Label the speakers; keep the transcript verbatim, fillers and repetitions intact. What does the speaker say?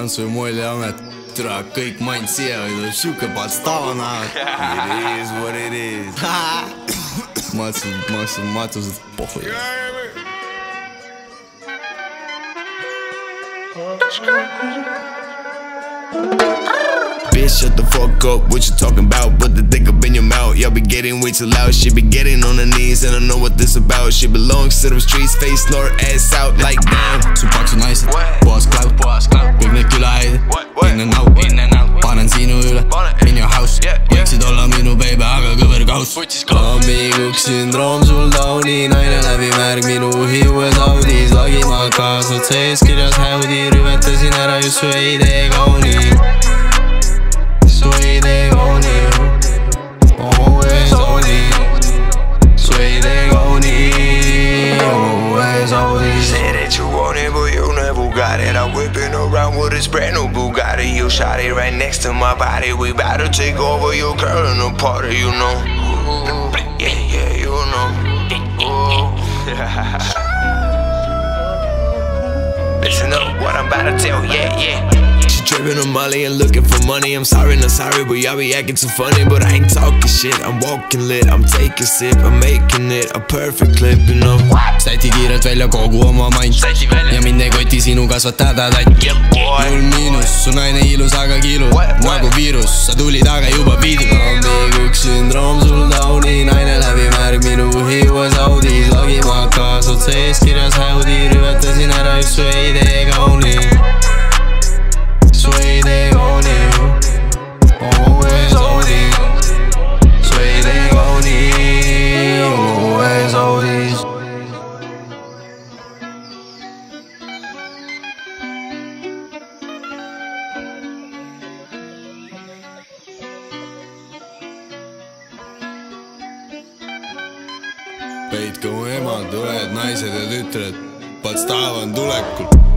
Speaker 1: tantsu- ja moeljamet. Türa kõik maint siia või tuleb siuke Patstaava näha. It is what it is. Matsu, matsu, matused pohhu. Bitch, shut the fuck up, what you talking about? Put the dick up in your mouth, y'all be getting way too loud. She be getting on her knees and I know what this about. She belongs to them streets, face snort, ass out like damn. Su paksu naised, puhas klaud, kõik need külaheid, in and out, panen sinu üle, in your house. Võiksid olla minu baby, aga kõver kaus. Ammikuks sündroom sul tauni, naine läbi märg minu hiues audis. Lagima kaasud sees kirjas häudi, rüvetasin ära just su ei tee kauni. Su ei tee kauni, oma ees audis. Su ei tee kauni, oma ees audis.
Speaker 2: Say that you want it, but you never got it. I'm whipping around with this brand new Bugatti. You shot it right next to my body. We bout to take over your girl in the party, you know. Yeah, yeah, you know. Listen up, what I'm about to tell, yeah, yeah. She tripping on Molly and looking for money. I'm sorry, not sorry, but y'all be acting too funny. But I ain't talking shit, I'm walking lit. I'm taking sip, I'm making it a perfect clip, you know. Säti kiirelt välja kogu oma maint ja mind ei koti sinu kasvatada tatt. Null miinus, su naine ilus, aga kiilud nagu viirus. Sa tulid aga juba viidud. Ammikuks sündroom sul tauni, naine läbi märg minu hiues audis. Lagima kaasud sees kirjas häudi, rüvetasin ära just su ei tee kauni. Su ei tee kauni, oma ees audis. Su ei tee kauni, oma ees audis.
Speaker 1: Peitku emad, õed, naised ja tütred, Patstaava on tulekul.